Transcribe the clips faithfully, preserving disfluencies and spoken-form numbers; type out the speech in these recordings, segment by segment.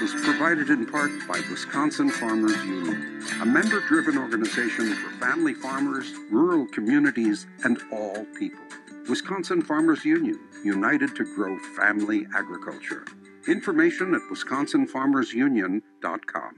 is provided in part by Wisconsin Farmers Union, a member-driven organization for family farmers, rural communities, and all people. Wisconsin Farmers Union, united to grow family agriculture. Information at wisconsin farmers union dot com.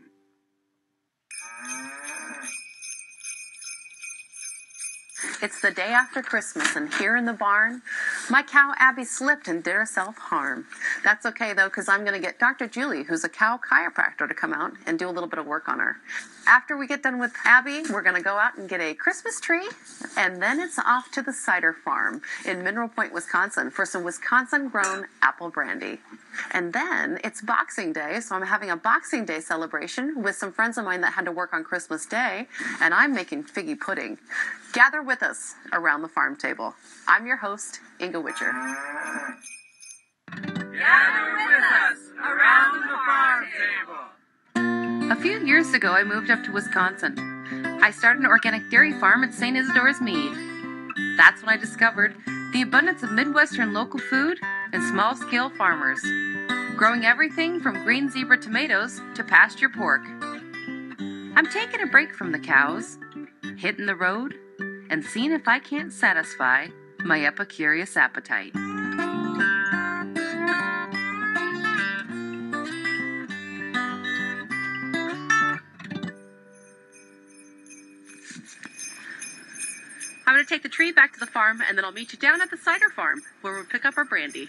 It's the day after Christmas, and here in the barn, my cow Abby slipped and did herself harm. That's okay, though, because I'm going to get Doctor Julie, who's a cow chiropractor, to come out and do a little bit of work on her. After we get done with Abby, we're going to go out and get a Christmas tree, and then it's off to the Cider Farm in Mineral Point, Wisconsin, for some Wisconsin-grown apple brandy. And then it's Boxing Day, so I'm having a Boxing Day celebration with some friends of mine that had to work on Christmas Day, and I'm making figgy pudding. Gather with us around the farm table. I'm your host, Inga Witcher. Gather with us around the farm table. A few years ago, I moved up to Wisconsin. I started an organic dairy farm at Saint Isidore's Mead. That's when I discovered the abundance of Midwestern local food and small-scale farmers, growing everything from green zebra tomatoes to pasture pork. I'm taking a break from the cows, hitting the road, and seeing if I can't satisfy my epicurious appetite. I'm going to take the tree back to the farm, and then I'll meet you down at the cider farm, where we'll pick up our brandy.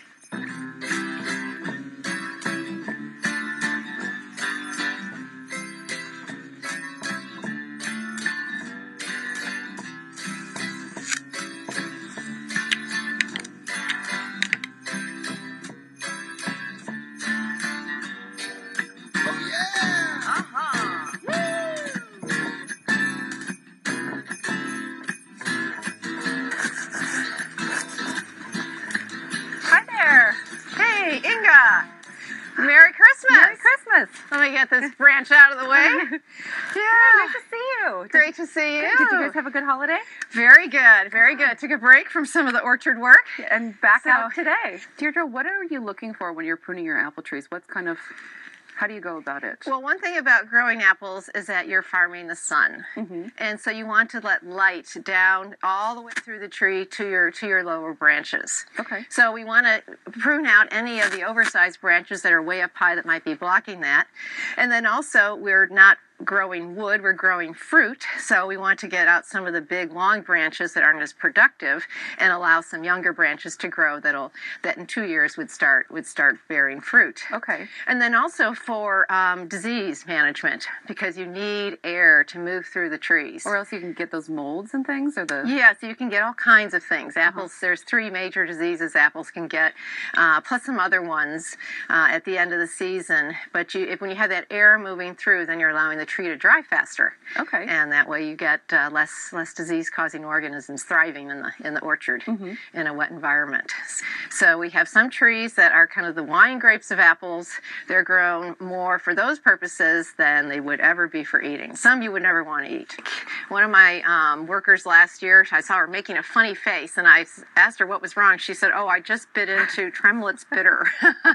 Merry Christmas! Merry Christmas! Let me get this branch out of the way. Yeah. Nice to see you. Great to see you. Did you guys have a good holiday? Very good, very good. Took a break from some of the orchard work. And back So- out today. Deirdre, what are you looking for when you're pruning your apple trees? What's kind of, how do you go about it? Well, one thing about growing apples is that you're farming the sun. Mm-hmm. And so you want to let light down all the way through the tree to your to your lower branches. Okay. So we want to prune out any of the oversized branches that are way up high that might be blocking that. And then also we're not growing wood, we're growing fruit, so we want to get out some of the big long branches that aren't as productive and allow some younger branches to grow that'll that in two years would start would start bearing fruit. Okay. And then also for um, disease management, because you need air to move through the trees. Or else you can get those molds and things, or the... Yeah, so you can get all kinds of things. Apples, uh-huh. There's three major diseases apples can get, uh, plus some other ones uh, at the end of the season. But you, if when you have that air moving through, then you're allowing the tree to dry faster. Okay. And that way you get uh, less less disease-causing organisms thriving in the in the orchard mm-hmm. in a wet environment. So we have some trees that are kind of the wine grapes of apples. They're grown more for those purposes than they would ever be for eating. Some you would never want to eat. One of my um, workers last year, I saw her making a funny face, and I asked her what was wrong. She said, "Oh, I just bit into Tremlett's bitter,"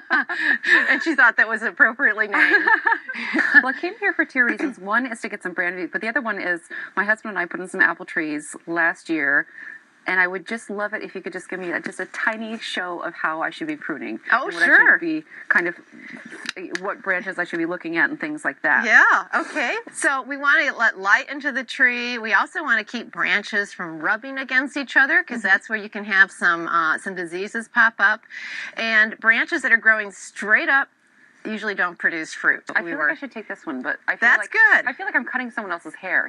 and she thought that was appropriately named. Well, I came here for two reasons. One is to get some brandy, but the other one is my husband and I put in some apple trees last year, and I would just love it if you could just give me a, just a tiny show of how I should be pruning. Oh, and what sure. I should be kind of, what branches I should be looking at and things like that. Yeah, okay. So we want to let light into the tree. We also want to keep branches from rubbing against each other, because mm-hmm. that's where you can have some uh, some diseases pop up. And branches that are growing straight up usually don't produce fruit. I we feel were... like I should take this one, but I feel That's like, good. I feel like I'm cutting someone else's hair.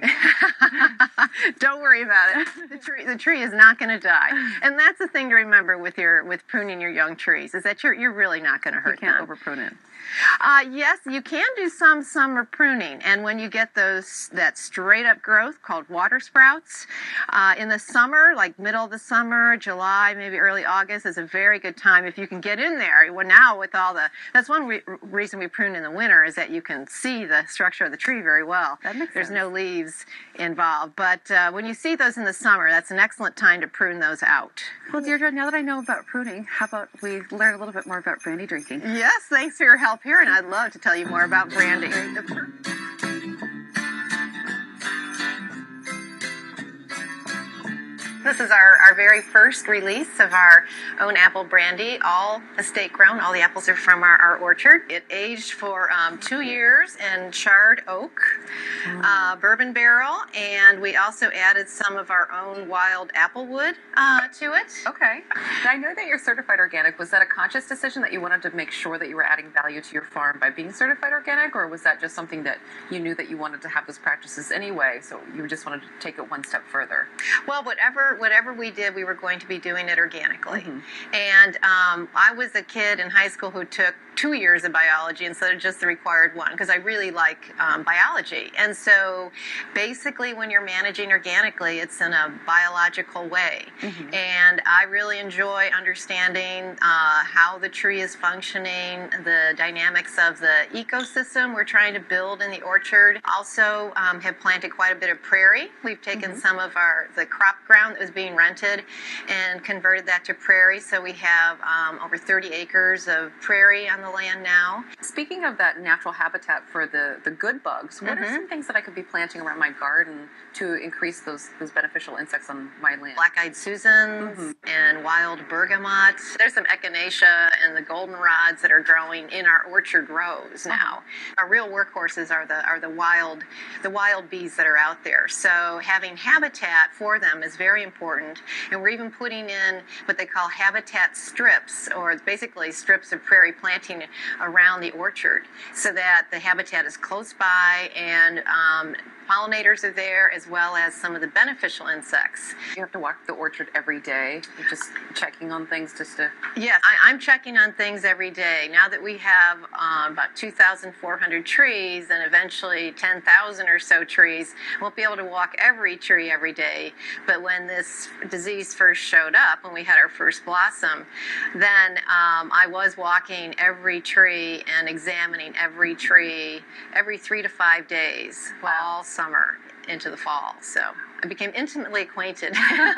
Don't worry about it. The tree, the tree is not going to die, and that's the thing to remember with your with pruning your young trees is that you're you're really not going to hurt You can't them. over prune it. Uh, yes, you can do some summer pruning, and when you get those that straight up growth called water sprouts uh, in the summer, like middle of the summer, July, maybe early August, is a very good time if you can get in there. Well, now with all the that's one re- reason we prune in the winter is that you can see the structure of the tree very well. That makes There's sense. no leaves involved. But uh, when you see those in the summer, that's an excellent time to prune those out. Well, Deirdre, now that I know about pruning, how about we learn a little bit more about brandy drinking? Yes, thanks for your help here, and I'd love to tell you more about brandy. This is our, our very first release of our own apple brandy, all estate grown. All the apples are from our, our orchard. It aged for um, two years in charred oak, mm. uh, bourbon barrel, and we also added some of our own wild apple wood uh, to it. Okay. Now, I know that you're certified organic. Was that a conscious decision that you wanted to make sure that you were adding value to your farm by being certified organic, or was that just something that you knew that you wanted to have those practices anyway, so you just wanted to take it one step further? Well, whatever whatever we did, we were going to be doing it organically. Mm-hmm. And um, I was a kid in high school who took two years of biology instead of just the required one, because I really like um, biology. And so basically when you're managing organically, it's in a biological way. Mm-hmm. And I really enjoy understanding uh, how the tree is functioning, the dynamics of the ecosystem we're trying to build in the orchard. Also um, have planted quite a bit of prairie. We've taken mm-hmm. some of our the crop ground that was being rented and converted that to prairie. So we have um, over thirty acres of prairie on the land now. Speaking of that natural habitat for the, the good bugs, what mm-hmm. are some things that I could be planting around my garden to increase those those beneficial insects on my land? Black-eyed Susans mm-hmm. and wild bergamot. There's some echinacea and the goldenrods that are growing in our orchard rows now. Our real workhorses are the are the wild the wild bees that are out there. So having habitat for them is very important, and we're even putting in what they call habitat strips, or basically strips of prairie planting around the orchard, so that the habitat is close by and um, pollinators are there, as well as some of the beneficial insects. You have to walk the orchard every day, You're just checking on things just to... Yes, I, I'm checking on things every day. Now that we have um, about two thousand four hundred trees and eventually ten thousand or so trees, we won't be able to walk every tree every day. But when this disease first showed up, when we had our first blossom, then um, I was walking every tree and examining every tree every three to five days, wow. all summer into the fall. So I became intimately acquainted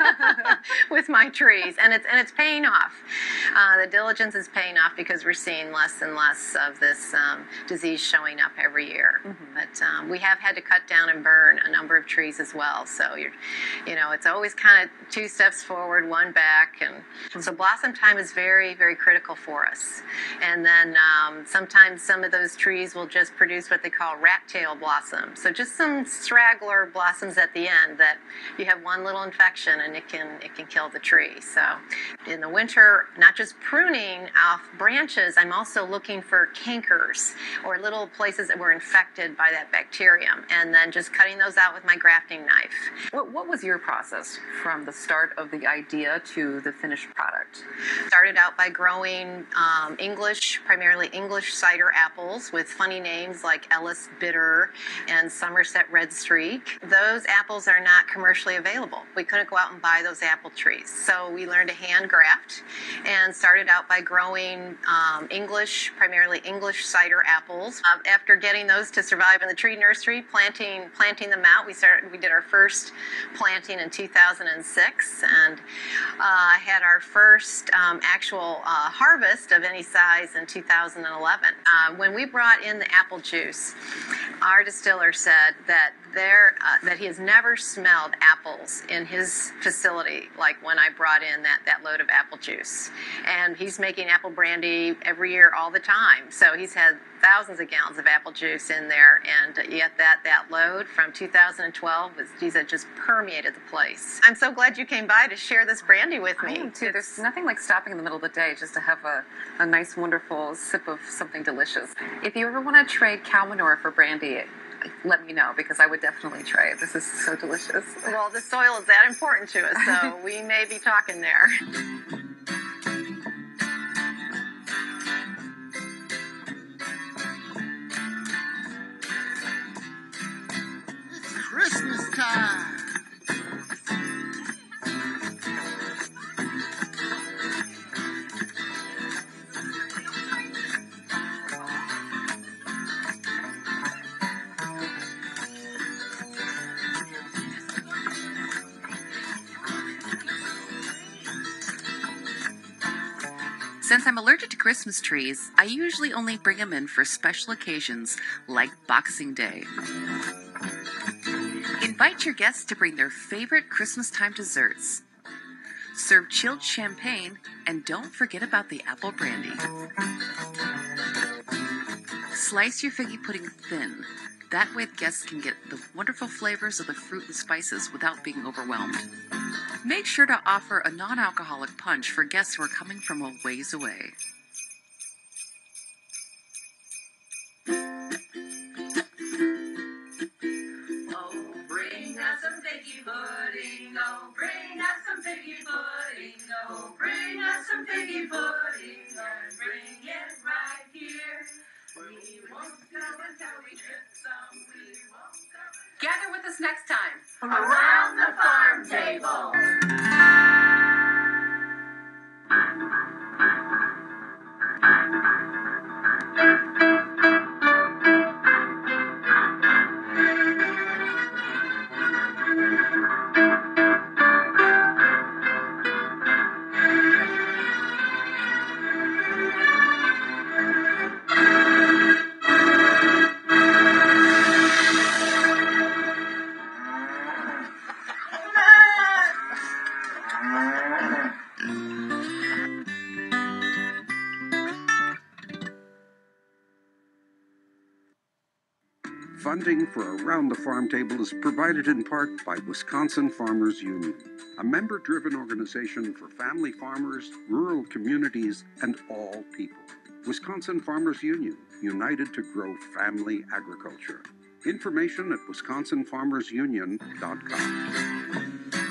with my trees, and it's and it's paying off. Uh, the diligence is paying off because we're seeing less and less of this um, disease showing up every year. Mm-hmm. But um, we have had to cut down and burn a number of trees as well. So you're, you know, it's always kind of two steps forward, one back, and mm-hmm. so blossom time is very, very critical for us. And then um, sometimes some of those trees will just produce what they call rat tail blossom. So just some straggler blossoms at the end that you have one little infection and it can it can kill the tree. So in the winter, not just pruning off branches, I'm also looking for cankers or little places that were infected by that bacterium, and then just cutting those out with my grafting knife. What, what was your process from the start of the idea to the finished product? Started out by growing um, English, primarily English cider apples with funny names like Ellis Bitter and Somerset Red Streak. Those apples are not commercially available. We couldn't go out and buy those apple trees. So we learned to hand graft and started out by growing um, English, primarily English cider apples. Um, after getting those to survive in the tree nursery, planting planting them out, we started. We did our first planting in two thousand six, and uh, had our first um, actual uh, harvest of any size in two thousand eleven. Uh, when we brought in the apple juice, our distiller said that there uh, that he has never smelled apples in his facility like when I brought in that, that load of apple juice. And he's making apple brandy every year all the time. So he's had thousands of gallons of apple juice in there, and yet that, that load from two thousand twelve was, geez, it just permeated the place. I'm so glad you came by to share this brandy with me. I am too. There's nothing like stopping in the middle of the day just to have a, a nice, wonderful sip of something delicious. If you ever want to trade cow manure for brandy, let me know, because I would definitely try it. This is so delicious. Well, the soil is that important to us, so we may be talking there. It's Christmas time. Since I'm allergic to Christmas trees, I usually only bring them in for special occasions like Boxing Day. Invite your guests to bring their favorite Christmas time desserts. Serve chilled champagne, and don't forget about the apple brandy. Slice your figgy pudding thin. That way the guests can get the wonderful flavors of the fruit and spices without being overwhelmed. Make sure to offer a non-alcoholic punch for guests who are coming from a ways away. Bring us some figgy pudding, oh, bring us some figgy pudding, oh, bring us some figgy pudding, oh, bring it right here. We won't go until we get some, we won't go. Gather with us next time. Around the farm table. Funding for Around the Farm Table is provided in part by Wisconsin Farmers Union, a member-driven organization for family farmers, rural communities, and all people. Wisconsin Farmers Union, united to grow family agriculture. Information at wisconsin farmers union dot com.